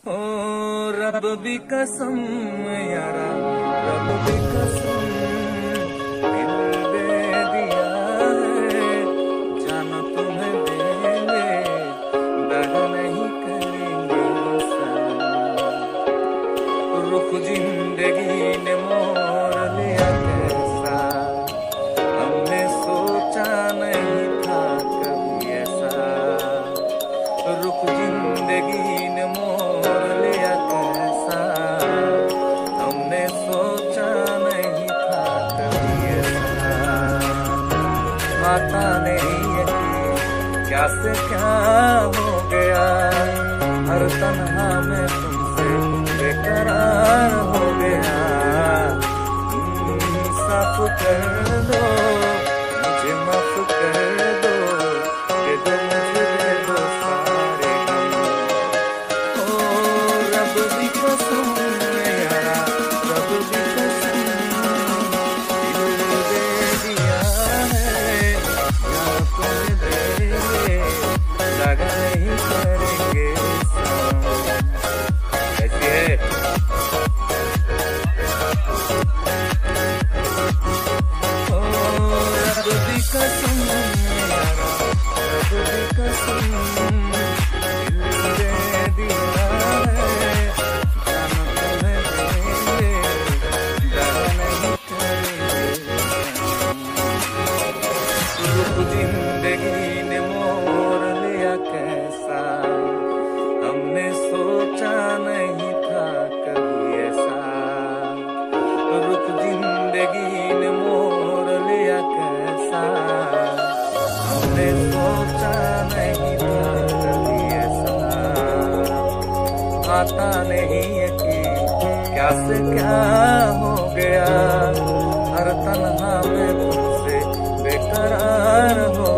ओ रब भी कसम यारा, रब भी कसम, दिल दे दिया है, जाना तुम्हें देंगे, दगा नहीं करेंगे सनम। रुख जिंदगी ने मोड़ लिया कैसा, हमने सोचा नहीं था कभी ऐसा। रुख जिंदगी ने मोड़ लिया कैसा, हमने सोचा नहीं था कभी ऐसा। आता नहीं है क्या से क्या हो गया, हर तन्हा में तुमसे बेकरार हो गया। साफ कर दो मुझे, माफ कर दो, दे दो मुझे, दे दो सारे गम। ओ रब भी कसम यारा, रब भी कसम, दिल दे दिया है, जान तुम्हें देंगे, दगा नहीं करेंगे सनम। कैसी है? रब भी कसम यारा, रब भी कसम, दिल दे दिया है, जान तुम्हें देंगे, दगा नहीं करेंगे सनम। रुख जिंदगी ने मोड़ लिया कैसा, हमने सोचा नहीं था कभी ऐसा। रुख जिंदगी ने मोड़ लिया कैसा, हमने सोचा नहीं था कभी ऐसा। आता नहीं है कि क्या से क्या हो गया, हर तन्हा में तुमसे बेकरार हो